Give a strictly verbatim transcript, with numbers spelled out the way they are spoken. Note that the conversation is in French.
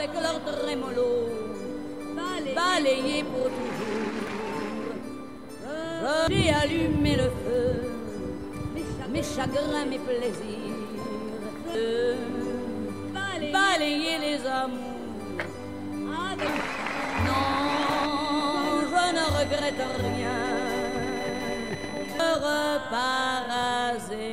avec leur trémolo, balayé pour toujours. J'ai allumé le feu, mes chagrins, mes plaisirs, balayer les amours. Non, je ne regrette rien. Je repars rasé.